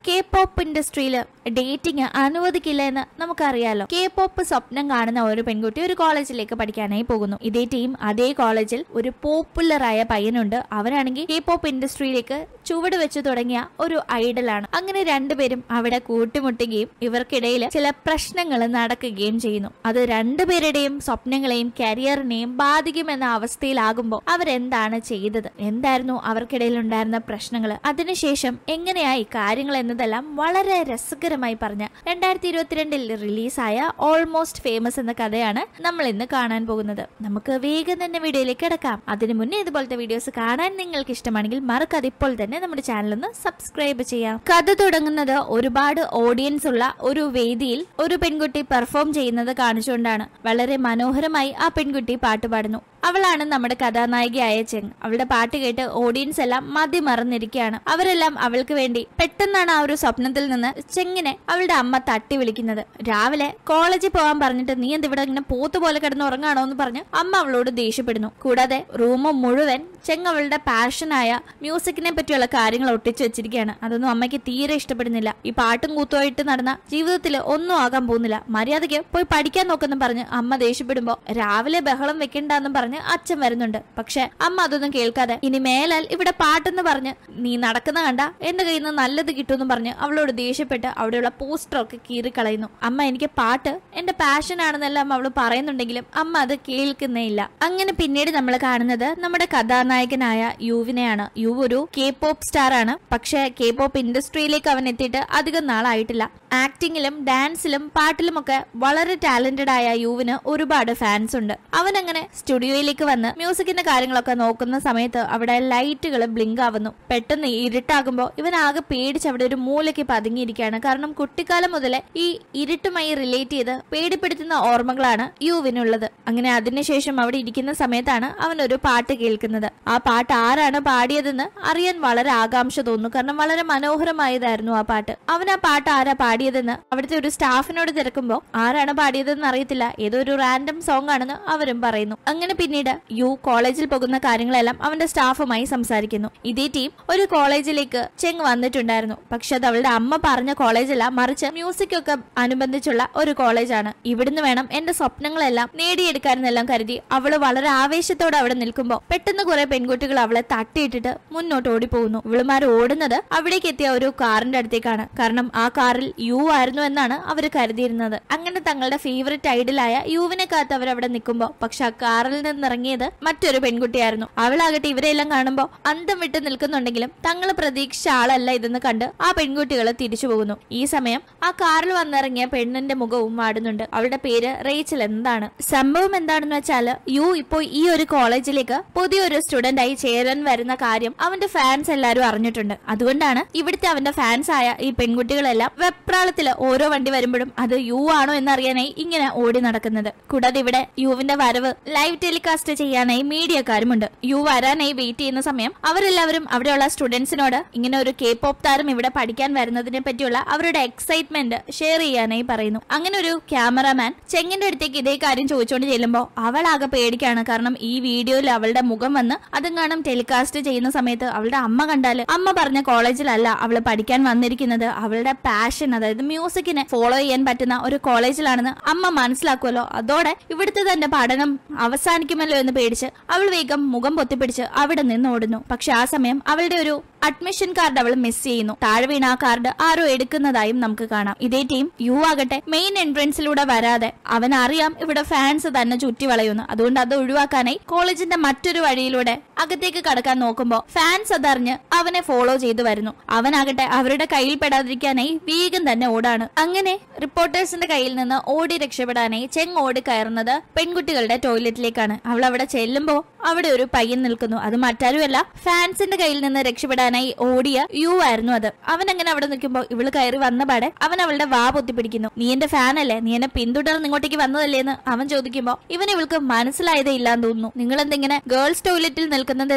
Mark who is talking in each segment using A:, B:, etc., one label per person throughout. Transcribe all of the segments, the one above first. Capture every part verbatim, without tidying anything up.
A: K-pop ഇൻഡസ്ട്രിയിൽ dating അനുവദിക്കില്ല എന്ന് നമുക്കറിയാലോ. K-pop സ്വപ്നം കാണുന്ന ഒരു പെൺകുട്ടി ഒരു കോളേജിലേക്ക് പഠിക്കാനായി പോകുന്നു. ഇതേ ടീം അതേ കോളേജിൽ ഒരു പോപ്പുലർ ആയ പയ്യനുണ്ട്. അവരാണെങ്കിൽ K-pop ഇൻഡസ്ട്രിയിലേക്ക് ചുവട് വെച്ച് തുടങ്ങിയ ഒരു ഐഡലാണ്. അങ്ങനെ രണ്ടുപേരും അവിടെ കൂട്ടിമുട്ടുകയും ഇവർക്കിടയിൽ ചില പ്രശ്നങ്ങൾ നടക്കുകയും ചെയ്യുന്നു. അത് രണ്ടുപേരുടെയും സ്വപ്നങ്ങളെയും കരിയറിനെയും ബാധിക്കുമെന്ന അവസ്ഥയിലാകുമ്പോൾ അവരെന്താണ് ചെയ്തത്, എന്തായിരുന്നു അവർക്കിടയിൽ ഉണ്ടായിരുന്ന പ്രശ്നങ്ങൾ, അതിനുശേഷം എങ്ങനെയായി കാര്യങ്ങൾ എന്നതെല്ലാം വളരെ രസകരമായി പറഞ്ഞ രണ്ടായിരത്തി ഇരുപത്തിരണ്ടിൽ റിലീസായ ഓൾമോസ്റ്റ് ഫേമസ് എന്ന കഥയാണ് നമ്മൾ ഇന്ന് കാണാൻ പോകുന്നത്. നമുക്ക് വേഗം തന്നെ വീഡിയോയിലേക്ക് കിടക്കാം. അതിനു മുന്നേ ഇതുപോലത്തെ വീഡിയോസ് കാണാൻ നിങ്ങൾക്ക് ഇഷ്ടമാണെങ്കിൽ മറക്കാതെ ഇപ്പോൾ തന്നെ നമ്മുടെ ചാനൽ ഒന്ന് സബ്സ്ക്രൈബ് ചെയ്യാം. കഥ തുടങ്ങുന്നത് ഒരുപാട് ഓഡിയൻസ് ഉള്ള ഒരു വേദിയിൽ ഒരു പെൺകുട്ടി പെർഫോം ചെയ്യുന്നത് കാണിച്ചുകൊണ്ടാണ്. വളരെ മനോഹരമായി ആ പെൺകുട്ടി പാട്ട് പാടുന്നു. അവളാണ് നമ്മുടെ കഥാനായികയായ ചെങ്. അവളുടെ പാട്ട് കേട്ട് ഓഡിയൻസ് എല്ലാം മതി മറന്നിരിക്കുകയാണ്. അവരെല്ലാം അവൾക്ക് വേണ്ടി പെട്ടെന്നാണ് ആ ഒരു സ്വപ്നത്തിൽ നിന്ന് ചെങ്ങിനെ അവളുടെ അമ്മ തട്ടി വിളിക്കുന്നത്. രാവിലെ കോളേജിൽ പോകാൻ പറഞ്ഞിട്ട് നീ എന്തിവിടെ ഇങ്ങനെ പോത്തുപോലെ കിടന്ന് ഉറങ്ങാണോ എന്ന് പറഞ്ഞ് അമ്മ അവളോട് ദേഷ്യപ്പെടുന്നു. കൂടാതെ റൂം മുഴുവൻ ചെങ് അവളുടെ പാഷനായ മ്യൂസിക്കിനെ പറ്റിയുള്ള കാര്യങ്ങൾ ഒട്ടിച്ചു വെച്ചിരിക്കുകയാണ്. അതൊന്നും അമ്മയ്ക്ക് തീരെ ഇഷ്ടപ്പെടുന്നില്ല. ഈ പാട്ടും കൂത്തുമായിട്ട് നടന്ന ജീവിതത്തിൽ ഒന്നും ആകാൻ പോകുന്നില്ല, മര്യാദയ്ക്ക് പോയി പഠിക്കാൻ നോക്കെന്നും പറഞ്ഞ് അമ്മ ദേഷ്യപ്പെടുമ്പോ രാവിലെ ബഹളം വെക്കണ്ടെന്നും പറഞ്ഞ് അച്ഛൻ വരുന്നുണ്ട്. പക്ഷെ അമ്മ അതൊന്നും കേൾക്കാതെ ഇനി മേലാൽ ഇവിടെ പാട്ടെന്ന് പറഞ്ഞ് നീ നടക്കുന്ന കണ്ട എന്റെ കയ്യിൽ നിന്ന് നല്ലത് കിട്ടുമെന്ന് പറഞ്ഞ് അവളോട് ദേഷ്യപ്പെട്ട് അവിടെയുള്ള പോസ്റ്ററൊക്കെ കീറിക്കളയുന്നു. അമ്മ എനിക്ക് പാട്ട് എന്റെ പാഷൻ ആണെന്നെല്ലാം അവള് പറയുന്നുണ്ടെങ്കിലും അമ്മ അത് കേൾക്കുന്നേ ഇല്ല. അങ്ങനെ പിന്നീട് നമ്മൾ കാണുന്നത് നമ്മുടെ കഥാനായകനായ യുവിനെയാണ്. യു ഒരു K-pop സ്റ്റാർ ആണ്. പക്ഷെ K-pop ഇൻഡസ്ട്രിയിലേക്ക് അവൻ എത്തിയിട്ട് അധികം നാളായിട്ടില്ല. ആക്ടിങ്ങിലും ഡാൻസിലും പാട്ടിലുമൊക്കെ വളരെ ടാലന്റഡ് ആയ യുവിന് ഒരുപാട് ഫാൻസ് ഉണ്ട്. അവൻ അങ്ങനെ സ്റ്റുഡിയോയിലേക്ക് വന്ന് മ്യൂസിക്കിന്റെ കാര്യങ്ങളൊക്കെ നോക്കുന്ന സമയത്ത് അവിടെ ലൈറ്റുകൾ ബ്ലിങ്ക് ആവുന്നു. പെട്ടെന്ന് ഇരുട്ടാകുമ്പോൾ ഇവൻ ആകെ പേടിച്ച് അവിടെ ഒരു മൂലയ്ക്ക് പതുങ്ങിയിരിക്കുകയാണ്. കാരണം കുട്ടിക്കാലം മുതലേ ഈ ഇരുട്ടുമായി റിലേറ്റ് ചെയ്ത് പേടിപ്പെടുത്തുന്ന ഓർമ്മകളാണ് യുവിനുള്ളത്. അങ്ങനെ അതിനുശേഷം അവിടെ ഇരിക്കുന്ന സമയത്താണ് അവൻ ഒരു പാട്ട് കേൾക്കുന്നത്. ആ പാട്ട് ആരാണ് പാടിയതെന്ന് അറിയാൻ വളരെ ആകാംക്ഷ തോന്നുന്നു. കാരണം വളരെ മനോഹരമായതായിരുന്നു ആ പാട്ട്. അവൻ ആ പാട്ട് ആരാ പാടിയതെന്ന് അവിടുത്തെ ഒരു സ്റ്റാഫിനോട് തിരക്കുമ്പോൾ ആരാണ് പാടിയതെന്ന് അറിയത്തില്ല, ഏതോ ഒരു റാൻഡം സോങ് ആണെന്ന് അവരും പറയുന്നു. അങ്ങനെ പിന്നീട് യു കോളേജിൽ പോകുന്ന കാര്യങ്ങളെല്ലാം അവന്റെ സ്റ്റാഫുമായി സംസാരിക്കുന്നു. ഇതേ ടീം ഒരു കോളേജിലേക്ക് ചെങ് വന്നിട്ടുണ്ടായിരുന്നു. പക്ഷെ അത് അവളുടെ അമ്മ പറഞ്ഞ കോളേജല്ല, മറിച്ച് മ്യൂസിക് ഒക്കെ അനുബന്ധിച്ചുള്ള ഒരു കോളേജാണ്. ഇവിടുന്ന് വേണം എന്റെ സ്വപ്നങ്ങളെല്ലാം നേടിയെടുക്കാനെന്നെല്ലാം കരുതി അവള് വളരെ ആവേശത്തോടെ അവിടെ നിൽക്കുമ്പോൾ പെട്ടെന്ന് കുറെ പെൺകുട്ടികൾ അവളെ തട്ടിയിട്ടിട്ട് മുന്നോട്ട് ഓടിപ്പോകുന്നു. ഇവളുമാർ ഓടുന്നത് അവിടേക്ക് എത്തിയ ഒരു കാറിന്റെ അടുത്തേക്കാണ്. കാരണം ആ കാറിൽ യു ആയിരുന്നു എന്നാണ് അവര് കരുതിയിരുന്നത്. അങ്ങനെ തങ്ങളുടെ ഫേവറേറ്റ് ഐഡലായ യുവിനെ കാത്ത് അവരവിടെ നിൽക്കുമ്പോൾ പക്ഷെ ആ കാറിൽ നിന്നിറങ്ങിയത് മറ്റൊരു പെൺകുട്ടിയായിരുന്നു. അവളാകട്ടെ ഇവരെല്ലാം കാണുമ്പോൾ അന്തം വിട്ട് നിൽക്കുന്നുണ്ടെങ്കിലും തങ്ങൾ പ്രതീക്ഷിച്ച ആളല്ല ഇതെന്ന് കണ്ട് ആ പെൺകുട്ടികൾ തിരിച്ചു പോകുന്നു. ഈ സമയം ആ കാറിൽ വന്നിറങ്ങിയ പെണ്ണിന്റെ മുഖവും മാടുന്നുണ്ട്. അവളുടെ പേര് റേച്ചൽ. എന്താണ് സംഭവം എന്താണെന്ന് വെച്ചാൽ യു ഇപ്പോൾ ഈ ഒരു കോളേജിലേക്ക് പുതിയൊരു സ്റ്റുഡന്റ് ആയി ചേരാൻ വരുന്ന കാര്യം അവന്റെ ഫാൻസ് എല്ലാരും അറിഞ്ഞിട്ടുണ്ട്. അതുകൊണ്ടാണ് ഇവിടുത്തെ അവന്റെ ഫാൻസ് ആയ ഈ പെൺകുട്ടികളെല്ലാം വെപ്രാളത്തില് ഓരോ വണ്ടി വരുമ്പോഴും അത് യു ആണോ എന്നറിയാനായി ഇങ്ങനെ ഓടി നടക്കുന്നത്. കൂടാതെ ഇവിടെ യുവിന്റെ വരവ് ലൈവ് ടെലികാസ്റ്റ് ചെയ്യാനായി മീഡിയക്കാരുമുണ്ട്. യു വരാനായി വെയിറ്റ് ചെയ്യുന്ന സമയം അവരെല്ലാവരും അവിടെയുള്ള സ്റ്റുഡൻസിനോട് ഇങ്ങനെ ഒരു K-pop താരം ഇവിടെ പഠിക്കാൻ വരുന്നതിനെ പറ്റിയുള്ള അവരുടെ എക്സൈറ്റ്മെന്റ് ഷെയർ ചെയ്യാനായി പറയുന്നു. അങ്ങനെ ഒരു ക്യാമറാമാൻ ചെങ്ങിന്റെ അടുത്തേക്ക് ഇതേ കാര്യം ചോദിച്ചുകൊണ്ട് ചെല്ലുമ്പോൾ അവളാകെ പേടിക്കാണ്. കാരണം ഈ വീഡിയോയിൽ അവളുടെ മുഖം വന്ന് അതെങ്ങാനും ടെലികാസ്റ്റ് ചെയ്യുന്ന സമയത്ത് അവളുടെ അമ്മ കണ്ടാല് അമ്മ പറഞ്ഞ കോളേജിലല്ല അവള് പഠിക്കാൻ വന്നിരിക്കുന്നത്, അവളുടെ പാഷൻ അതായത് മ്യൂസിക്കിനെ ഫോളോ ചെയ്യാൻ പറ്റുന്ന ഒരു കോളേജിലാണെന്ന് അമ്മ മനസ്സിലാക്കുമല്ലോ. അതോടെ ഇവിടുത്തെ തന്റെ പഠനം അവസാനിക്കുമല്ലോ എന്ന് പേടിച്ച് അവൾ വേഗം മുഖം പൊത്തിപ്പിടിച്ച് അവിടെ നിന്ന് ഓടുന്നു. പക്ഷെ ആ സമയം അവളുടെ ഒരു അഡ്മിഷൻ കാർഡ് അവൾ മിസ് ചെയ്യുന്നു. താഴെ വീണ ആ കാർഡ് ആരോ എടുക്കുന്നതായും നമുക്ക് കാണാം. ഇതേ ടീം യു ആകട്ടെ മെയിൻ എൻട്രൻസിലൂടെ വരാതെ അവൻ അറിയാം ഇവിടെ ഫാൻസ് തന്നെ ചുറ്റി വളയുന്നു. അതുകൊണ്ട് അത് ഒഴിവാക്കാനായി കോളേജിന്റെ മറ്റൊരു വഴിയിലൂടെ അകത്തേക്ക് കടക്കാൻ നോക്കുമ്പോൾ ഫാൻസ് അതറിഞ്ഞ് അവനെ ഫോളോ ചെയ്തു വരുന്നു. അവനാകട്ടെ അവരുടെ കയ്യിൽ പെടാതിരിക്കാനായി വേഗം തന്നെ ഓടാണ്. അങ്ങനെ റിപ്പോർട്ടേഴ്സിന്റെ കയ്യിൽ നിന്ന് ഓടി രക്ഷപ്പെടാനായി ചെങ് ഓടി കയറുന്നത് പെൺകുട്ടികളുടെ ടോയ്ലറ്റിലേക്കാണ്. അവൾ അവിടെ ചെല്ലുമ്പോൾ അവിടെ ഒരു പയ്യൻ നിൽക്കുന്നു. അത് മറ്റാരുമല്ല, ഫാൻസിന്റെ കയ്യിൽ നിന്ന് രക്ഷപ്പെടാനായി ഓടിയ യു ആയിരുന്നു അത്. അവൻ അങ്ങനെ അവിടെ നിൽക്കുമ്പോൾ ഇവള് കയറി വന്ന പാടെ അവൻ അവളുടെ വാ പൊത്തിപ്പിടിക്കുന്നു. നീ എന്റെ ഫാൻ അല്ലേ, നീ എന്നെ പിന്തുടർന്ന് ഇങ്ങോട്ടേക്ക് വന്നതല്ലേ എന്ന് അവൻ ചോദിക്കുമ്പോൾ ഇവൻ ഇവൾക്ക് മനസ്സിലായതേ ഇല്ലാന്ന് തോന്നുന്നു. നിങ്ങൾ എന്തെങ്ങനെ ഗേൾസ് ടോയ്ലറ്റിൽ നിൽക്കുന്നതെന്ന്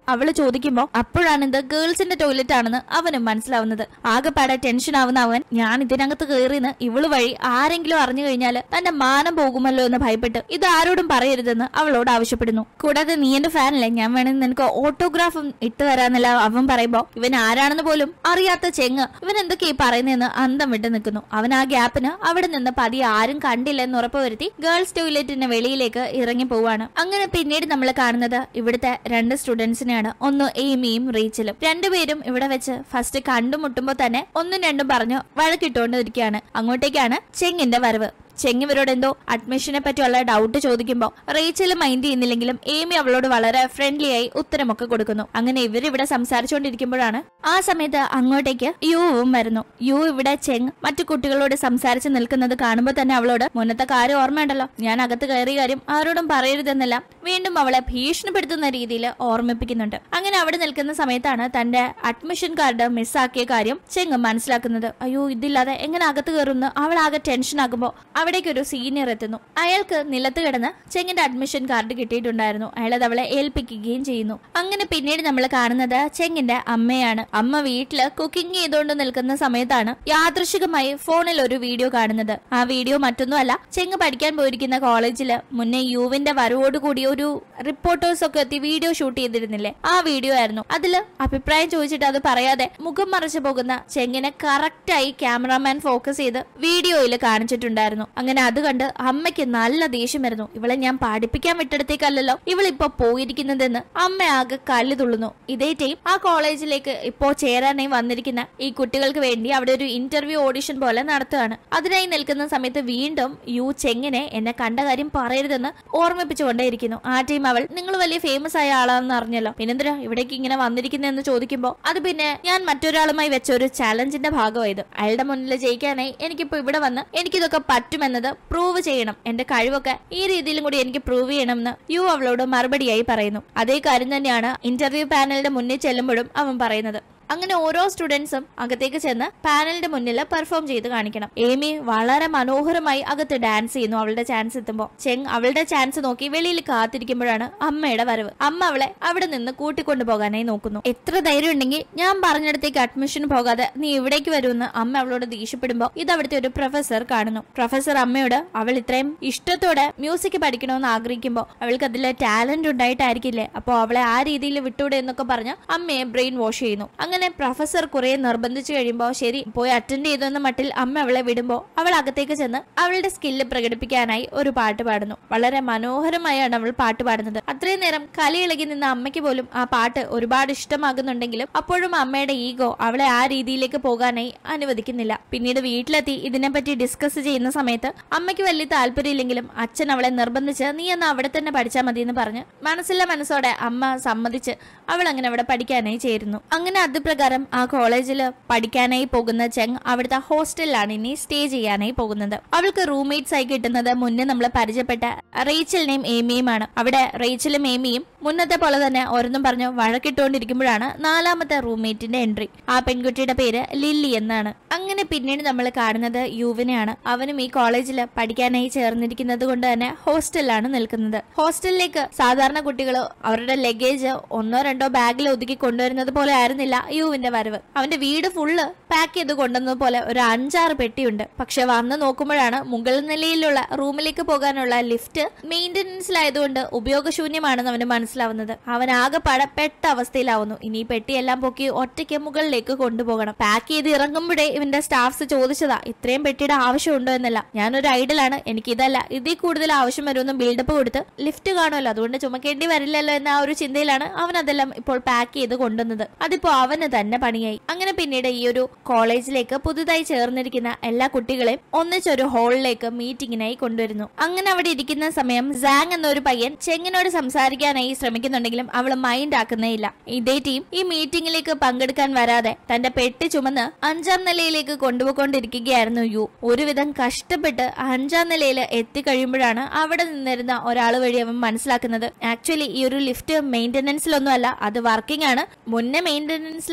A: അവള് ചോദിക്കുമ്പോ അപ്പോഴാണ് ഇത് ഗേൾസിന്റെ ടോയ്ലറ്റ് ആണെന്ന് അവനും മനസ്സിലാവുന്നത്. ആകെപ്പാടെ ടെൻഷൻ ആവുന്ന അവൻ ഞാൻ ഇതിനകത്ത് കയറിയെന്ന് ഇവള് വഴി ആരെങ്കിലും അറിഞ്ഞു കഴിഞ്ഞാൽ തന്റെ മാനം പോകുമല്ലോ എന്ന് ഭയപ്പെട്ട് ഇത് ആരോടും പറയരുതെന്ന് അവളോട് ആവശ്യപ്പെടുന്നു. കൂടാതെ നീ എന്റെ ഫാനല്ലേ, ഞാൻ വേണമെങ്കിൽ നിനക്ക് ഓട്ടോഗ്രാഫും ഇട്ട് തരാന്നല്ല അവൻ പറയുമ്പോ ഇവൻ ആരാണെന്ന് പോലും അറിയാത്ത ചെങ്ങ് ഇവൻ എന്തൊക്കെയാ പറയുന്നതെന്ന് അന്തം വിട്ട് നിൽക്കുന്നു. അവൻ ആ ഗ്യാപ്പിന് അവിടെ നിന്ന് പതിയെ ആരും കണ്ടില്ലെന്ന് ഉറപ്പുവരുത്തി ഗേൾസ് ടോയ്ലറ്റിന്റെ വെളിയിലേക്ക് ഇറങ്ങി പോവാണ്. അങ്ങനെ പിന്നീട് നമ്മൾ കാണുന്നത് ഇവിടുത്തെ രണ്ട് സ്റ്റുഡൻസിനെയാണ്. ഒന്ന് എയ്മിയും റീച്ചലും. രണ്ടുപേരും ഇവിടെ വെച്ച് ഫസ്റ്റ് കണ്ടുമുട്ടുമ്പോ തന്നെ ഒന്നും രണ്ടും പറഞ്ഞു വഴക്കിട്ടുകൊണ്ടിരിക്കുകയാണ്. അങ്ങോട്ടേക്കാണ് ചെങ്ങിന്റെ വരവ്. ചെങ്ങ് ഇവരോട് എന്തോ അഡ്മിഷനെ പറ്റിയുള്ള ഡൗട്ട് ചോദിക്കുമ്പോൾ റേച്ചല് മൈൻഡ് ചെയ്യുന്നില്ലെങ്കിലും ഏമി അവളോട് വളരെ ഫ്രണ്ട്ലി ആയി ഉത്തരമൊക്കെ കൊടുക്കുന്നു. അങ്ങനെ ഇവരിവിടെ സംസാരിച്ചുകൊണ്ടിരിക്കുമ്പോഴാണ് ആ സമയത്ത് അങ്ങോട്ടേക്ക് യുവും വരുന്നു. യു ഇവിടെ ചെങ് മറ്റു കുട്ടികളോട് സംസാരിച്ച് നിൽക്കുന്നത് കാണുമ്പോൾ തന്നെ അവളോട് മുന്നത്തെ കാര്യം ഓർമ്മയുണ്ടല്ലോ, ഞാൻ അകത്ത് കയറിയ കാര്യം ആരോടും പറയരുതെന്നെല്ലാം വീണ്ടും അവളെ ഭീഷണിപ്പെടുത്തുന്ന രീതിയിൽ ഓർമ്മിപ്പിക്കുന്നുണ്ട്. അങ്ങനെ അവിടെ നിൽക്കുന്ന സമയത്താണ് തന്റെ അഡ്മിഷൻ കാർഡ് മിസ്സാക്കിയ കാര്യം ചെങ് മനസ്സിലാക്കുന്നത്. അയ്യോ ഇതില്ലാതെ എങ്ങനെ അകത്ത് കയറുമെന്ന് അവൾ ആകെ ടെൻഷൻ ആകുമ്പോൾ അവിടേക്ക് ഒരു സീനിയർ എത്തുന്നു. അയാൾക്ക് നിലത്ത് കിടന്ന് ചെങ്ങിന്റെ അഡ്മിഷൻ കാർഡ് കിട്ടിയിട്ടുണ്ടായിരുന്നു. അയാൾ അത് അവളെ ഏൽപ്പിക്കുകയും ചെയ്യുന്നു. അങ്ങനെ പിന്നീട് നമ്മൾ കാണുന്നത് ചെങ്ങിന്റെ അമ്മയാണ്. അമ്മ വീട്ടില് കുക്കിംഗ് ചെയ്തുകൊണ്ട് നിൽക്കുന്ന സമയത്താണ് യാദൃശികമായി ഫോണിൽ ഒരു വീഡിയോ കാണുന്നത്. ആ വീഡിയോ മറ്റൊന്നുമല്ല, ചെങ്ങ് പഠിക്കാൻ പോയിരിക്കുന്ന കോളേജില് മുന്നേ യുവിന്റെ വരവോടുകൂടി ഒരു റിപ്പോർട്ടേഴ്സ് ഒക്കെ എത്തി വീഡിയോ ഷൂട്ട് ചെയ്തിരുന്നില്ലേ, ആ വീഡിയോ ആയിരുന്നു. അതില് അഭിപ്രായം ചോദിച്ചിട്ട് അത് പറയാതെ മുഖം മറച്ചു പോകുന്ന ചെങ്ങിനെ കറക്റ്റായി ക്യാമറാമാൻ ഫോക്കസ് ചെയ്ത് വീഡിയോയിൽ കാണിച്ചിട്ടുണ്ടായിരുന്നു. അങ്ങനെ അത് കണ്ട് അമ്മയ്ക്ക് നല്ല ദേഷ്യം വരുന്നു. ഇവളെ ഞാൻ പഠിപ്പിക്കാൻ വിട്ടെടുത്തേക്കല്ലോ ഇവളിപ്പോ പോയിരിക്കുന്നതെന്ന് അമ്മ ആകെ കല്ല് തുള്ളുന്നു. ഇതേ ടൈം ആ കോളേജിലേക്ക് ഇപ്പോ ചേരാനായി വന്നിരിക്കുന്ന ഈ കുട്ടികൾക്ക് വേണ്ടി അവിടെ ഒരു ഇന്റർവ്യൂ ഓഡിഷൻ പോലെ നടത്തുകയാണ്. അതിനായി നിൽക്കുന്ന സമയത്ത് വീണ്ടും യു ചെങ്ങിനെ എന്നെ കണ്ട കാര്യം പറയരുതെന്ന് ഓർമ്മിപ്പിച്ചുകൊണ്ടേയിരിക്കുന്നു. ആ ടൈം അവൾ നിങ്ങൾ വലിയ ഫേമസ് ആയ ആളാണെന്ന് അറിഞ്ഞല്ലോ, പിന്നെന്തിനാ ഇവിടേക്ക് ഇങ്ങനെ വന്നിരിക്കുന്നതെന്ന് ചോദിക്കുമ്പോ അത് പിന്നെ ഞാൻ മറ്റൊരാളുമായി വെച്ച ഒരു ചാലഞ്ചിന്റെ ഭാഗമായത്. അയാളുടെ മുന്നിൽ ജയിക്കാനായി എനിക്കിപ്പോ ഇവിടെ വന്ന് എനിക്കിതൊക്കെ പറ്റുമെന്നത് പ്രൂവ് ചെയ്യണം, എന്റെ കഴിവൊക്കെ ഈ രീതിയിലും കൂടി എനിക്ക് പ്രൂവ് ചെയ്യണമെന്ന് യു അവളോട് മറുപടിയായി പറയുന്നു. അതേ കാര്യം തന്നെയാണ് ഇന്റർവ്യൂ പാനലിന്റെ മുന്നിൽ ചെല്ലുമ്പോഴും അവൻ പറയുന്നത്. അങ്ങനെ ഓരോ സ്റ്റുഡൻസും അകത്തേക്ക് ചെന്ന് പാനലിന്റെ മുന്നിൽ പെർഫോം ചെയ്ത് കാണിക്കണം. ഏമി വളരെ മനോഹരമായി അകത്ത് ഡാൻസ് ചെയ്യുന്നു. അവളുടെ ചാൻസ് എത്തുമ്പോൾ ചെങ് അവളുടെ ചാൻസ് നോക്കി വെളിയിൽ കാത്തിരിക്കുമ്പോഴാണ് അമ്മയുടെ വരവ്. അമ്മ അവളെ അവിടെ നിന്ന് കൂട്ടിക്കൊണ്ടു പോകാനായി നോക്കുന്നു. എത്ര ധൈര്യം ഉണ്ടെങ്കിൽ ഞാൻ പറഞ്ഞിടത്തേക്ക് അഡ്മിഷൻ പോകാതെ നീ ഇവിടേക്ക് വരുമെന്ന് അമ്മ അവളോട് ദേഷ്യപ്പെടുമ്പോൾ ഇത് അവിടുത്തെ ഒരു പ്രൊഫസർ കാണുന്നു. പ്രൊഫസർ അമ്മയോട് അവൾ ഇത്രയും ഇഷ്ടത്തോടെ മ്യൂസിക് പഠിക്കണമെന്ന് ആഗ്രഹിക്കുമ്പോൾ അവൾക്ക് അതിലെ ടാലന്റ് ഉണ്ടായിട്ടായിരിക്കില്ലേ, അപ്പൊ അവളെ ആ രീതിയിൽ വിട്ടൂടെ എന്നൊക്കെ പറഞ്ഞ് അമ്മയെ ബ്രെയിൻ വാഷ് ചെയ്യുന്നു. അങ്ങനെ പ്രൊഫസർ കുറെ നിർബന്ധിച്ചു കഴിയുമ്പോ ശരി പോയി അറ്റൻഡ് ചെയ്തെന്ന മട്ടിൽ അമ്മ അവളെ വിടുമ്പോ അവൾ അകത്തേക്ക് ചെന്ന് അവളുടെ സ്കില്ല് പ്രകടിപ്പിക്കാനായി ഒരു പാട്ട് പാടുന്നു. വളരെ മനോഹരമായാണ് അവൾ പാട്ട് പാടുന്നത്. അത്രയും നേരം കലിയിളകി നിന്ന അമ്മയ്ക്ക് പോലും ആ പാട്ട് ഒരുപാട് ഇഷ്ടമാകുന്നുണ്ടെങ്കിലും അപ്പോഴും അമ്മയുടെ ഈഗോ അവളെ ആ രീതിയിലേക്ക് പോകാനായി അനുവദിക്കുന്നില്ല. പിന്നീട് വീട്ടിലെത്തി ഇതിനെപ്പറ്റി ഡിസ്കസ് ചെയ്യുന്ന സമയത്ത് അമ്മയ്ക്ക് വലിയ താല്പര്യമില്ലെങ്കിലും അച്ഛൻ അവളെ നിർബന്ധിച്ച് നീ എന്നാ അവിടെ തന്നെ പഠിച്ചാൽ മതി എന്ന് പറഞ്ഞ് മനസ്സില്ല മനസ്സോടെ അമ്മ സമ്മതിച്ച് അവൾ അങ്ങനെ അവിടെ പഠിക്കാനായി ചേരുന്നു. അങ്ങനെ അത് പ്രകാരം ആ കോളേജിൽ പഠിക്കാനായി പോകുന്ന ചെങ് അവിടുത്തെ ഹോസ്റ്റലിലാണ് ഇനി സ്റ്റേ ചെയ്യാനായി പോകുന്നത്. അവൾക്ക് റൂംമേറ്റ്സ് ആയി കിട്ടുന്നത് മുന്നേ നമ്മൾ പരിചയപ്പെട്ട റേച്ചലിനെയും ഏമിയുമാണ്. അവിടെ റേച്ചലും ഏമിയും മുന്നത്തെ പോലെ തന്നെ ഓരോന്നും പറഞ്ഞു വഴക്കിട്ടുകൊണ്ടിരിക്കുമ്പോഴാണ് നാലാമത്തെ റൂംമേറ്റിന്റെ എൻട്രി. ആ പെൺകുട്ടിയുടെ പേര് ലില്ലി എന്നാണ്. അങ്ങനെ പിന്നീട് നമ്മൾ കാണുന്നത് യുവിനെയാണ്. അവനും ഈ കോളേജിൽ പഠിക്കാനായി ചേർന്നിരിക്കുന്നത് കൊണ്ട് തന്നെ ഹോസ്റ്റലിലാണ് നിൽക്കുന്നത്. ഹോസ്റ്റലിലേക്ക് സാധാരണ കുട്ടികൾ അവരുടെ ലഗേജ് ഒന്നോ രണ്ടോ ബാഗിൽ ഒതുക്കി കൊണ്ടുവരുന്നത് പോലെ ആയിരുന്നില്ല യുവിന്റെ വരവ്. അവന്റെ വീട് ഫുള്ള് പാക്ക് ചെയ്ത് കൊണ്ടുവന്നത് പോലെ ഒരു അഞ്ചാറ് പെട്ടിയുണ്ട്. പക്ഷെ വന്ന് നോക്കുമ്പോഴാണ് മുകൾ നിലയിലുള്ള റൂമിലേക്ക് പോകാനുള്ള ലിഫ്റ്റ് മെയിന്റനൻസിലായതുകൊണ്ട് ഉപയോഗശൂന്യമാണെന്ന് അവന് മനസ്സിലാവുന്നത്. അവൻ ആകെപ്പാടെ പെട്ട അവസ്ഥയിലാവുന്നു. ഇനി പെട്ടിയെല്ലാം പൊക്കി ഒറ്റയ്ക്ക് മുകളിലേക്ക് കൊണ്ടുപോകണം. പാക്ക് ചെയ്ത് ഇറങ്ങുമ്പോഴേ ഇവന്റെ സ്റ്റാഫ്സ് ചോദിച്ചതാ ഇത്രയും പെട്ടിയുടെ ആവശ്യമുണ്ടോ എന്നല്ല. ഞാനൊരു ഐഡലാണ്, എനിക്ക് ഇതല്ല ഇതിൽ കൂടുതൽ ആവശ്യം വരുമെന്ന് ബിൽഡപ്പ് കൊടുത്ത് ലിഫ്റ്റ് കാണുമല്ലോ അതുകൊണ്ട് ചുമക്കേണ്ടി വരില്ലല്ലോ എന്ന ആ ഒരു ചിന്തയിലാണ് അവൻ അതെല്ലാം ഇപ്പോൾ പാക്ക് ചെയ്ത് കൊണ്ടുവന്നത്. അതിപ്പോ അവന് തന്നെ പണിയായി. അങ്ങനെ പിന്നീട് ഈ ഒരു കോളേജിലേക്ക് പുതുതായി ചേർന്നിരിക്കുന്ന എല്ലാ കുട്ടികളെയും ഒന്നിച്ചൊരു ഹാളിലേക്ക് മീറ്റിംഗിനായി കൊണ്ടുവരുന്നു. അങ്ങനെ അവിടെ ഇരിക്കുന്ന സമയം സാങ് എന്നൊരു പയ്യൻ ചെങ്ങിനോട് സംസാരിക്കാനായി ശ്രമിക്കുന്നുണ്ടെങ്കിലും അവള് മൈൻഡ് ആക്കുന്നേയില്ല. ഇതേ ടീം ഈ മീറ്റിംഗിലേക്ക് പങ്കെടുക്കാൻ വരാതെ തന്റെ പെട്ടി ചുമന്ന് അഞ്ചാം നിലയിലേക്ക് കൊണ്ടുപോയിക്കൊണ്ടിരിക്കുകയായിരുന്നു യു. ഒരുവിധം കഷ്ടപ്പെട്ട് അഞ്ചാം നിലയിൽ എത്തിക്കഴിയുമ്പോഴാണ് അവിടെ നിന്നിരുന്ന ഒരാൾ വഴി അവൻ മനസ്സിലാക്കുന്നത് ആക്ച്വലി ഈ ഒരു ലിഫ്റ്റ് മെയിന്റനൻസിലൊന്നും അല്ല, അത് വർക്കിംഗ് ആണ്. മുന്നേ മെയിന്റനൻസിൽ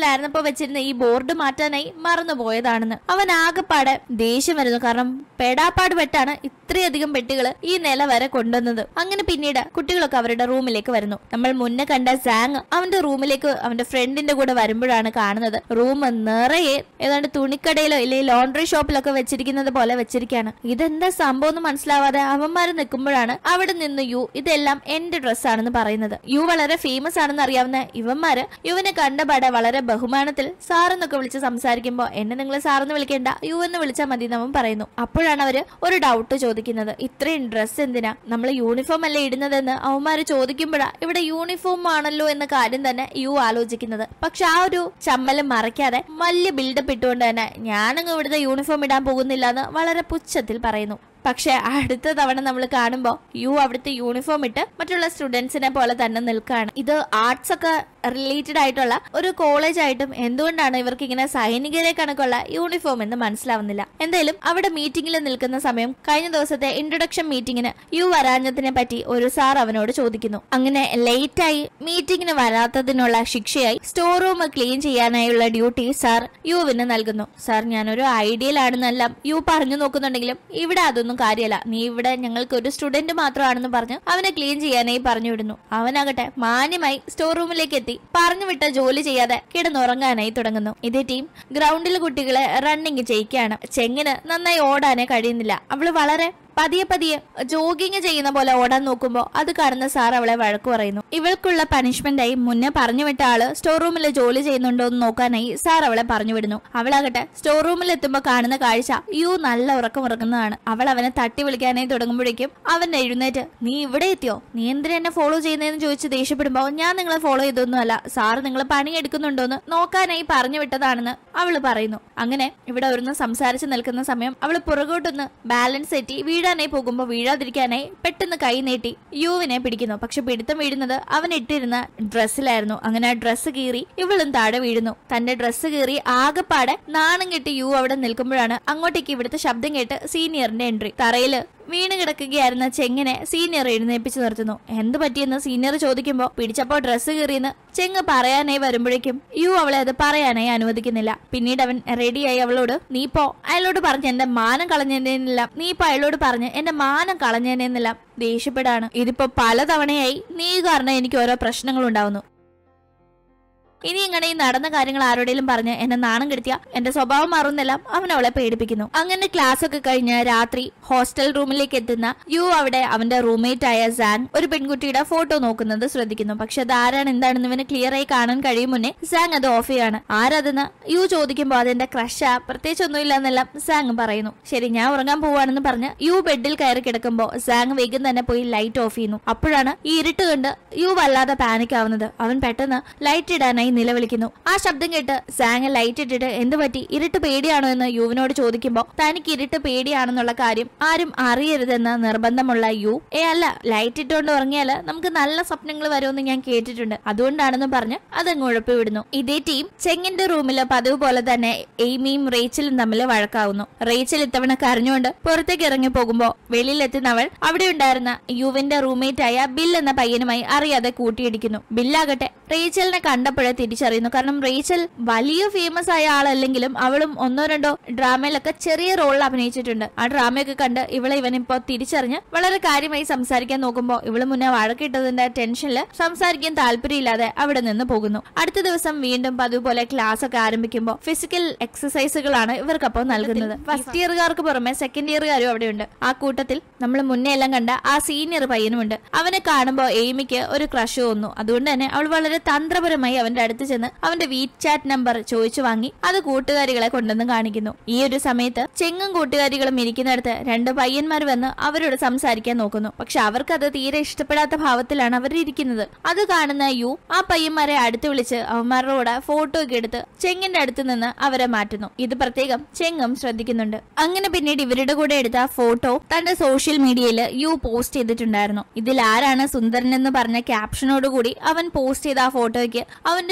A: ക്ലാസ്സിലായിരുന്നപ്പോ വെച്ചിരുന്ന ഈ ബോർഡ് മാറ്റാനായി മറന്നുപോയതാണെന്ന്. അവൻ ആകെപ്പാടെ ദേഷ്യം വരുന്നു. കാരണം പെടാപ്പാട് പെട്ടാണ് ഇത്രയധികം പെട്ടികൾ ഈ നില വരെ കൊണ്ടുവന്നത്. അങ്ങനെ പിന്നീട് കുട്ടികളൊക്കെ അവരുടെ റൂമിലേക്ക് വരുന്നു. നമ്മൾ മുന്നേ കണ്ട സാങ് അവന്റെ റൂമിലേക്ക് അവന്റെ ഫ്രണ്ടിന്റെ കൂടെ വരുമ്പോഴാണ് കാണുന്നത് റൂം നിറയെ ഏതാണ്ട് തുണിക്കടയിലോ ഇല്ലെങ്കിൽ ലോണ്ടറി ഷോപ്പിലൊക്കെ വെച്ചിരിക്കുന്നത് പോലെ വെച്ചിരിക്കുകയാണ്. ഇതെന്താ സംഭവം എന്ന് മനസ്സിലാവാതെ അവന്മാര് നിൽക്കുമ്പോഴാണ് അവിടെ നിന്ന് യു ഇതെല്ലാം എന്റെ ഡ്രസ്സാണെന്ന് പറയുന്നത്. യു വളരെ ഫേമസ് ആണെന്ന് അറിയാവുന്ന ഇവന്മാര് യുവിനെ കണ്ടപാടെ വളരെ ബഹുമാനത്തിൽ സാറെന്നൊക്കെ വിളിച്ച് സംസാരിക്കുമ്പോ എന്നെ നിങ്ങൾ സാറെന്ന് വിളിക്കേണ്ട യു എന്ന് വിളിച്ചാൽ മതി എന്ന് അവൻ പറയുന്നു. അപ്പോഴാണ് അവര് ഒരു ഡൗട്ട് ചോദിക്കുന്നത്, ഇത്രയും ഡ്രസ്സ് എന്തിനാ, നമ്മൾ യൂണിഫോം അല്ലേ ഇടുന്നതെന്ന് അവന്മാര് ചോദിക്കുമ്പോഴാ ഇവിടെ യൂണിഫോം ആണല്ലോ എന്ന കാര്യം തന്നെ യു ആലോചിക്കുന്നത്. പക്ഷെ ആ ഒരു ചമ്മലും മറയ്ക്കാതെ വലിയ ബിൽഡപ്പ് ഇട്ടുകൊണ്ട് തന്നെ ഞാനങ്ങ് ഇവിടുത്തെ യൂണിഫോം ഇടാൻ പോകുന്നില്ല എന്ന് വളരെ പുച്ഛത്തിൽ പറയുന്നു. പക്ഷെ അടുത്ത തവണ നമ്മൾ കാണുമ്പോൾ യു അവിടുത്തെ യൂണിഫോം ഇട്ട് മറ്റുള്ള സ്റ്റുഡൻസിനെ പോലെ തന്നെ നിൽക്കുകയാണ്. ഇത് ആർട്സ് ഒക്കെ റിലേറ്റഡ് ആയിട്ടുള്ള ഒരു കോളേജ് ആയിട്ടും എന്തുകൊണ്ടാണ് ഇവർക്ക് ഇങ്ങനെ സൈനികരെ കണക്കുള്ള യൂണിഫോം എന്ന് മനസ്സിലാവുന്നില്ല. എന്തായാലും അവിടെ മീറ്റിംഗിൽ നിൽക്കുന്ന സമയം കഴിഞ്ഞ ദിവസത്തെ ഇൻട്രൊഡക്ഷൻ മീറ്റിംഗിന് യു വരാഞ്ഞതിനെ പറ്റി ഒരു സാർ അവനോട് ചോദിക്കുന്നു. അങ്ങനെ ലേറ്റായി മീറ്റിംഗിന് വരാത്തതിനുള്ള ശിക്ഷയായി സ്റ്റോർ റൂം ക്ലീൻ ചെയ്യാനായുള്ള ഡ്യൂട്ടി സാർ യുവിന് നൽകുന്നു. സാർ ഞാനൊരു ഐഡിയയിലാണെന്നെല്ലാം യു പറഞ്ഞു നോക്കുന്നുണ്ടെങ്കിലും ഇവിടെ അതൊന്നും കാര്യമല്ല, നീ ഇവിടെ ഞങ്ങൾക്ക് ഒരു സ്റ്റുഡന്റ് മാത്രമാണെന്ന് പറഞ്ഞ് അവനെ ക്ലീൻ ചെയ്യാനായി പറഞ്ഞു വിടുന്നു. അവനാകട്ടെ മാന്യമായി സ്റ്റോർ റൂമിലേക്ക് എത്തി പറഞ്ഞു വിട്ട ജോലി ചെയ്യാതെ കിടന്നുറങ്ങാനായി തുടങ്ങുന്നു. ഇതേ ടീം ഗ്രൗണ്ടിൽ കുട്ടികളെ റണ്ണിങ് ചെയ്യിക്കുകയാണ്. ചെങ്ങിന് നന്നായി ഓടാനേ കഴിയുന്നില്ല. അവള് വളരെ പതിയെ പതിയെ ജോഗിങ് ചെയ്യുന്ന പോലെ ഓടാൻ നോക്കുമ്പോ അത് കാണുന്ന സാർ അവളെ വഴക്കു പറയുന്നു. ഇവൾക്കുള്ള പണിഷ്മെന്റായി മുന്നേ പറഞ്ഞു വിട്ട ആള് സ്റ്റോർ റൂമിൽ ജോലി ചെയ്യുന്നുണ്ടോ എന്ന് നോക്കാനായി സാർ അവളെ പറഞ്ഞു വിടുന്നു. അവളാകട്ടെ സ്റ്റോർ റൂമിൽ എത്തുമ്പോ കാണുന്ന കാഴ്ച യു നല്ല ഉറക്കം ഉറങ്ങുന്നതാണ്. അവൾ അവനെ തട്ടി വിളിക്കാനായി തുടങ്ങുമ്പോഴേക്കും അവൻ എഴുന്നേറ്റ് നീ ഇവിടെ എത്തിയോ, നീ എന്തിനാ എന്നെ ഫോളോ ചെയ്യുന്നതെന്ന് ചോദിച്ച് ദേഷ്യപ്പെടുമ്പോ ഞാൻ നിങ്ങളെ ഫോളോ ചെയ്തൊന്നുമല്ല, സാർ നിങ്ങളെ പണിയെടുക്കുന്നുണ്ടോന്ന് നോക്കാനായി പറഞ്ഞു വിട്ടതാണെന്ന് അവള് പറയുന്നു. അങ്ങനെ ഇവിടെ ഒരുന്ന് സംസാരിച്ച് നിൽക്കുന്ന സമയം അവള് പുറകോട്ടൊന്ന് ബാലൻസ് തെറ്റി വീഴാനായി പോകുമ്പോ വീഴാതിരിക്കാനായി പെട്ടെന്ന് കൈ നീട്ടി യുവിനെ പിടിക്കുന്നു. പക്ഷെ പിടുത്തം വീഴുന്നത് അവൻ ഇട്ടിരുന്ന ഡ്രസ്സിലായിരുന്നു. അങ്ങനെ ആ ഡ്രസ്സ് കീറി ഇവളും താഴെ വീഴുന്നു. തന്റെ ഡ്രസ്സ് കീറി ആകെപ്പാടെ നാണം കെട്ടി യു അവിടെ നിൽക്കുമ്പോഴാണ് അങ്ങോട്ടേക്ക് ഇവിടുത്തെ ശബ്ദം കേട്ട് സീനിയറിന്റെ എൻട്രി. തറയില് വീണ് കിടക്കുകയായിരുന്ന ചെങ്ങിനെ സീനിയർ എഴുന്നേപ്പിച്ചു നിർത്തുന്നു. എന്ത് പറ്റിയെന്ന് സീനിയർ ചോദിക്കുമ്പോ പിടിച്ചപ്പോ ഡ്രസ്സ് കീറിയെന്ന് ചെങ്ങ് പറയാനായി വരുമ്പോഴേക്കും യു അവളെ അത് പറയാനായി അനുവദിക്കുന്നില്ല. പിന്നീട് അവൻ റെഡിയായി അവളോട് നീ പോ അയാളോട് പറഞ്ഞ് എന്റെ മാനം കളഞ്ഞേനെന്നില്ല, നീ ഇപ്പൊ അയാളോട് പറഞ്ഞ് എന്റെ മാനം കളഞ്ഞേനെന്നില്ല ദേഷ്യപ്പെടാണ്. ഇതിപ്പോ പലതവണയായി നീ കാരണം എനിക്ക് ഓരോ പ്രശ്നങ്ങൾ ഉണ്ടാവുന്നു. ഇനി ഇങ്ങനെ ഈ നടന്ന കാര്യങ്ങൾ ആരോടെങ്കിലും പറഞ്ഞ് എന്നെ നാണം കെടുത്തിയ എന്റെ സ്വഭാവം മാറുന്നെല്ലാം അവൻ അവളെ പേടിപ്പിക്കുന്നു. അങ്ങനെ ക്ലാസ് ഒക്കെ കഴിഞ്ഞ് രാത്രി ഹോസ്റ്റൽ റൂമിലേക്ക് എത്തുന്ന യു അവിടെ അവന്റെ റൂംമേറ്റ് ആയ സാങ് ഒരു പെൺകുട്ടിയുടെ ഫോട്ടോ നോക്കുന്നത് ശ്രദ്ധിക്കുന്നു. പക്ഷെ അത് ആരാണ് എന്താണെന്ന് ഇവന് ക്ലിയർ ആയി കാണാൻ കഴിയും മുന്നേ സാങ് അത് ഓഫ് ചെയ്യാണ്. ആരതെന്ന് യു ചോദിക്കുമ്പോൾ അതെന്റെ ക്രഷാ, പ്രത്യേകിച്ച് ഒന്നുമില്ല എന്നെല്ലാം സാങ് പറയുന്നു. ശരി ഞാൻ ഉറങ്ങാൻ പോവാണെന്ന് പറഞ്ഞ് യു ബെഡിൽ കയറി കിടക്കുമ്പോ സാങ് വേഗം തന്നെ പോയി ലൈറ്റ് ഓഫ് ചെയ്യുന്നു. അപ്പോഴാണ് ഈ ഇരുട്ട് കണ്ട് യു വല്ലാതെ പാനിക് ആവുന്നത്. അവൻ പെട്ടെന്ന് ലൈറ്റ് ഇടാനായി നിലവിളിക്കുന്നു. ആ ശബ്ദം കേട്ട് സാങ് ലൈറ്റ് ഇട്ടിട്ട് എന്ത് പറ്റി, ഇരുട്ട് പേടിയാണോ എന്ന് യുവിനോട് ചോദിക്കുമ്പോ തനിക്ക് ഇരുട്ട് പേടിയാണെന്നുള്ള കാര്യം ആരും അറിയരുതെന്ന് നിർബന്ധമുള്ള യു ഏ അല്ല ലൈറ്റ് ഇട്ടുകൊണ്ട് ഉറങ്ങിയാല് നമുക്ക് നല്ല സ്വപ്നങ്ങൾ വരുമെന്ന് ഞാൻ കേട്ടിട്ടുണ്ട്, അതുകൊണ്ടാണെന്ന് പറഞ്ഞ് അതങ്ങ് ഉഴപ്പി വിടുന്നു. ഇതേ ടീം ചെങ്ങിന്റെ റൂമില് പതിവ് പോലെ തന്നെ എയ്മിയും റേച്ചലും തമ്മിൽ വഴക്കാവുന്നു. റേച്ചൽ ഇത്തവണ കരഞ്ഞുകൊണ്ട് പുറത്തേക്ക് ഇറങ്ങി പോകുമ്പോ വെളിയിലെത്തുന്നവൾ അവിടെ ഉണ്ടായിരുന്ന യുവിന്റെ റൂംമേറ്റ് ആയ ബിൽ എന്ന പയ്യനുമായി അറിയാതെ കൂട്ടിയിടിക്കുന്നു. ബില്ലാകട്ടെ റേച്ചലിനെ കണ്ടപ്പോഴേ തിരിച്ചറിയുന്നു. കാരണം റേച്ചൽ വലിയ ഫേമസ് ആയ ആളല്ലെങ്കിലും അവളും ഒന്നോ രണ്ടോ ഡ്രാമയിലൊക്കെ ചെറിയ റോളിൽ അഭിനയിച്ചിട്ടുണ്ട്. ആ ഡ്രാമയൊക്കെ കണ്ട് ഇവളെ ഇവനിപ്പോ തിരിച്ചറിഞ്ഞ് വളരെ കാര്യമായി സംസാരിക്കാൻ നോക്കുമ്പോ ഇവള് മുന്നേ വഴക്കിട്ടതിന്റെ ടെൻഷനില് സംസാരിക്കാൻ താല്പര്യമില്ലാതെ അവിടെ നിന്ന് പോകുന്നു. അടുത്ത ദിവസം വീണ്ടും പതിവുപോലെ ക്ലാസ് ഒക്കെ ആരംഭിക്കുമ്പോൾ ഫിസിക്കൽ എക്സസൈസുകളാണ് ഇവർക്കപ്പോൾ നൽകുന്നത്. ഫസ്റ്റ് ഇയറുകാർക്ക് പുറമെ സെക്കൻഡ് ഇയറുകാരും അവിടെയുണ്ട്. ആ കൂട്ടത്തിൽ നമ്മൾ മുന്നേ എല്ലാം കണ്ട ആ സീനിയർ പയ്യനുമുണ്ട്. അവനെ കാണുമ്പോൾ എയ്മിക്ക് ഒരു ക്രഷ് തോന്നുന്നു. അതുകൊണ്ട് തന്നെ അവൾ വളരെ തന്ത്രപരമായി അവന്റെ അടുത്ത് ചെന്ന് അവന്റെ വീറ്റ് ചാറ്റ് നമ്പർ ചോദിച്ചു വാങ്ങി അത് കൂട്ടുകാരികളെ കൊണ്ടുവന്ന് കാണിക്കുന്നു. ഈ ഒരു സമയത്ത് ചെങ്ങും കൂട്ടുകാരികളും ഇരിക്കുന്നിടത്ത് രണ്ട് പയ്യന്മാർ വന്ന് അവരോട് സംസാരിക്കാൻ നോക്കുന്നു. പക്ഷെ അവർക്കത് തീരെ ഇഷ്ടപ്പെടാത്ത ഭാവത്തിലാണ് അവർ ഇരിക്കുന്നത്. അത് കാണുന്ന യു ആ പയ്യന്മാരെ അടുത്ത് വിളിച്ച് അവന്മാരുടെ കൂടെ ഫോട്ടോ ഒക്കെ എടുത്ത് ചെങ്ങിന്റെ അടുത്ത് നിന്ന് അവരെ മാറ്റുന്നു. ഇത് പ്രത്യേകം ചെങ്ങും ശ്രദ്ധിക്കുന്നുണ്ട്. അങ്ങനെ പിന്നീട് ഇവരുടെ കൂടെ എടുത്ത ഫോട്ടോ തന്റെ സോഷ്യൽ മീഡിയയിൽ യു പോസ്റ്റ് ചെയ്തിട്ടുണ്ടായിരുന്നു. ഇതിൽ ആരാണ് സുന്ദരൻ എന്ന് പറഞ്ഞ ക്യാപ്ഷനോടുകൂടി അവൻ പോസ്റ്റ് ചെയ്ത ആ ഫോട്ടോയ്ക്ക് അവന്റെ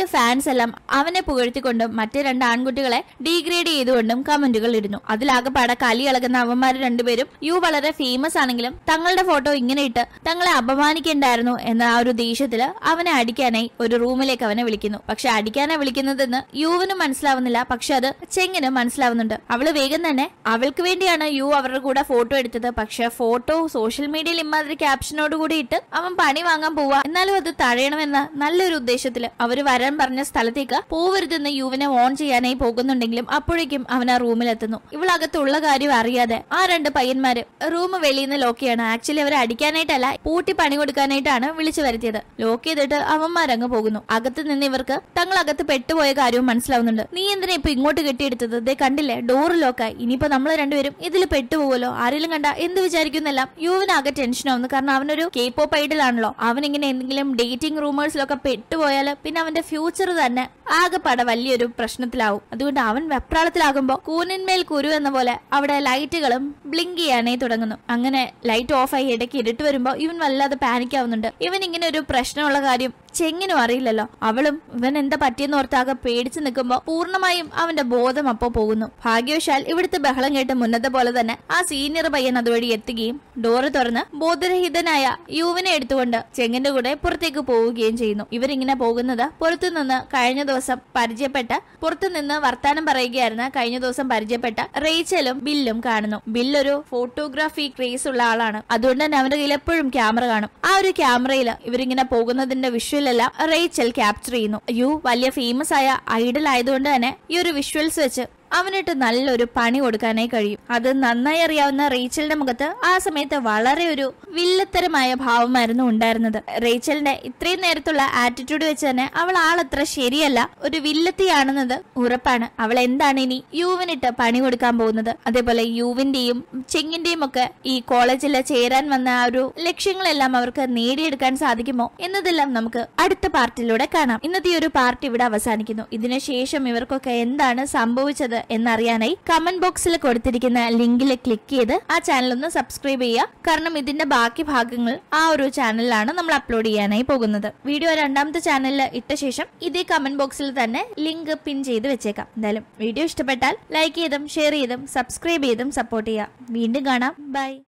A: ഫാൻസ് എല്ലാം അവനെ പുകഴ്ത്തിക്കൊണ്ടും മറ്റേ രണ്ട് ആൺകുട്ടികളെ ഡീഗ്രേഡ് ചെയ്തുകൊണ്ടും കമന്റുകൾ ഇടുന്നു. അതിലാകെ പട കലി ഇളകുന്ന അവന്മാര് രണ്ടുപേരും യു വളരെ ഫേമസ് ആണെങ്കിലും തങ്ങളുടെ ഫോട്ടോ ഇങ്ങനെ ഇട്ട് തങ്ങളെ അപമാനിക്കണ്ടായിരുന്നു എന്ന ആ ഒരു ദേഷ്യത്തില് അവനെ അടിക്കാനായി ഒരു റൂമിലേക്ക് അവനെ വിളിക്കുന്നു. പക്ഷെ അടിക്കാനാ വിളിക്കുന്നതെന്ന് യുവിന് മനസ്സിലാവുന്നില്ല. പക്ഷെ അത് ചെങ്ങിന് മനസ്സിലാവുന്നുണ്ട്. അവള് വേഗം തന്നെ അവൾക്ക് വേണ്ടിയാണ് യു അവരുടെ കൂടെ ഫോട്ടോ എടുത്തത്. പക്ഷെ ഫോട്ടോ സോഷ്യൽ മീഡിയയിൽ ഇമാതിരി ക്യാപ്ഷനോട് കൂടി ഇട്ട് അവൻ പണി വാങ്ങാൻ പോവാ, എന്നാലും അത് തടയണമെന്ന നല്ലൊരു ഉദ്ദേശത്തില് അവര് വരാൻ പറഞ്ഞ സ്ഥലത്തേക്ക് പോവരുതെന്ന് യുവിനെ ഓൺ ചെയ്യാനായി പോകുന്നുണ്ടെങ്കിലും അപ്പോഴേക്കും അവൻ ആ റൂമിലെത്തുന്നു. ഇവളകത്തുള്ള കാര്യം അറിയാതെ ആ രണ്ട് പയ്യന്മാര് റൂം വെളിയിൽ നിന്ന് ലോക്ക് ചെയ്യണം. ആക്ച്വലി അവരെ അടിക്കാനായിട്ടല്ല, പൂട്ടി പണി കൊടുക്കാനായിട്ടാണ് വിളിച്ചു വരുത്തിയത്. ലോക്ക് ചെയ്തിട്ട് അവന്മാരങ്ങ് പോകുന്നു. അകത്ത് നിന്ന് ഇവർക്ക് തങ്ങൾ അകത്ത് പെട്ടുപോയ കാര്യവും മനസ്സിലാവുന്നുണ്ട്. നീ എന്തിനാ ഇപ്പൊ ഇങ്ങോട്ട് കെട്ടിയെടുത്തത്? ദേ കണ്ടില്ലേ, ഡോറ് ലോക്കായി. ഇനിയിപ്പോ നമ്മൾ രണ്ടുപേരും ഇതിൽ പെട്ടുപോകുമല്ലോ, ആരെങ്കിലും കണ്ട എന്ത് വിചാരിക്കുന്നെല്ലാം യുവിന് ആകെ ടെൻഷനാവുന്നു. കാരണം അവനൊരു K-pop ഐഡലാണല്ലോ. അവൻ ഇങ്ങനെ എന്തെങ്കിലും ഡേറ്റിംഗ് റൂമേഴ്സിലൊക്കെ പെട്ടുപോയാല് പിന്നെ അവന്റെ ഫ്യൂച്ചർ തന്നെ ആകെപ്പാടെ വലിയൊരു പ്രശ്നത്തിലാവും. അതുകൊണ്ട് അവൻ വെപ്രാളത്തിലാകുമ്പോ കൂനിന്മേൽ കുരു എന്ന പോലെ അവിടെ ലൈറ്റുകളും ബ്ലിങ്ക് ചെയ്യാനേ തുടങ്ങുന്നു. അങ്ങനെ ലൈറ്റ് ഓഫ് ആയി ഇടയ്ക്ക് ഇരുട്ട് വരുമ്പോ ഇവൻ വല്ലാതെ പാനിക് ആവുന്നുണ്ട്. ഇവൻ ഇങ്ങനെ ഒരു പ്രശ്നമുള്ള കാര്യം ചെങ്ങിനും അറിയില്ലല്ലോ. അവളും ഇവൻ എന്താ പറ്റിയെന്ന് ഓർത്താകെ പേടിച്ചു നിൽക്കുമ്പോ പൂർണ്ണമായും അവന്റെ ബോധം അപ്പോ പോകുന്നു. ഭാഗ്യവശാൽ ഇവിടുത്തെ ബഹളം കേട്ട് മുന്നത്തെ പോലെ തന്നെ ആ സീനിയർ പയ്യൻ അതുവഴി എത്തുകയും ഡോറ് തുറന്ന് ബോധരഹിതനായ യുവിനെ എടുത്തുകൊണ്ട് ചെങ്ങിന്റെ കൂടെ പുറത്തേക്ക് പോവുകയും ചെയ്യുന്നു. ഇവരിങ്ങനെ പോകുന്നത് പുറത്തുനിന്ന് കഴിഞ്ഞ ദിവസം പരിചയപ്പെട്ട പുറത്തുനിന്ന് വർത്താനം പറയുകയായിരുന്ന കഴിഞ്ഞ ദിവസം പരിചയപ്പെട്ട റേച്ചലും ബില്ലും കാണുന്നു. ബില്ലൊരു ഫോട്ടോഗ്രാഫി ക്രേസ് ഉള്ള ആളാണ്. അതുകൊണ്ട് തന്നെ അവന്റെ കയ്യിൽ എപ്പോഴും ക്യാമറ കാണും. ആ ഒരു ക്യാമറയിൽ ഇവരിങ്ങനെ പോകുന്നതിന്റെ വിഷ്വൽ എല്ലാം റേച്ചൽ ക്യാപ്ചർ ചെയ്യുന്നു. യു വലിയ ഫേമസ് ആയ ഐഡൽ ആയതുകൊണ്ട് തന്നെ ഈ ഒരു വിഷ്വൽസ് വെച്ച് അവനിട്ട് നല്ലൊരു പണി കൊടുക്കാനായി കഴിയും. അത് നന്നായി അറിയാവുന്ന റേച്ചലിന്റെ മുഖത്ത് ആ സമയത്ത് വളരെ ഒരു വില്ലത്തരമായ ഭാവമായിരുന്നു ഉണ്ടായിരുന്നത്. റേച്ചലിന്റെ ഇത്രയും നേരത്തുള്ള ആറ്റിറ്റ്യൂഡ് വെച്ച് തന്നെ അവൾ ആളത്ര ശരിയല്ല, ഒരു വില്ലത്തിയാണെന്നത് ഉറപ്പാണ്. അവൾ എന്താണ് ഇനി യുവിനിട്ട് പണി കൊടുക്കാൻ പോകുന്നത്? അതേപോലെ യുവിന്റെയും ചെങ്ങിന്റെയും ഒക്കെ ഈ കോളേജിൽ ചേരാൻ വന്ന ആ ഒരു ലക്ഷ്യങ്ങളെല്ലാം അവർക്ക് നേടിയെടുക്കാൻ സാധിക്കുമോ എന്നതെല്ലാം നമുക്ക് അടുത്ത പാർട്ടിലൂടെ കാണാം. ഇന്നത്തെ ഒരു പാർട്ടി ഇവിടെ അവസാനിക്കുന്നു. ഇതിനുശേഷം ഇവർക്കൊക്കെ എന്താണ് സംഭവിച്ചത് എന്നറിയാനായി കമന്റ് ബോക്സിൽ കൊടുത്തിരിക്കുന്ന ലിങ്കിൽ ക്ലിക്ക് ചെയ്ത് ആ ചാനൽ ഒന്ന് സബ്സ്ക്രൈബ് ചെയ്യുക. കാരണം ഇതിന്റെ ബാക്കി ഭാഗങ്ങൾ ആ ഒരു ചാനലിലാണ് നമ്മൾ അപ്ലോഡ് ചെയ്യാനായി പോകുന്നത്. വീഡിയോ രണ്ടാമത്തെ ചാനലിൽ ഇട്ട ശേഷം ഇതേ കമന്റ് ബോക്സിൽ തന്നെ ലിങ്ക് പിൻ ചെയ്ത് വെച്ചേക്കാം. എന്തായാലും വീഡിയോ ഇഷ്ടപ്പെട്ടാൽ ലൈക്ക് ചെയ്തും ഷെയർ ചെയ്തും സബ്സ്ക്രൈബ് ചെയ്തും സപ്പോർട്ട് ചെയ്യുക. വീണ്ടും കാണാം. ബൈ.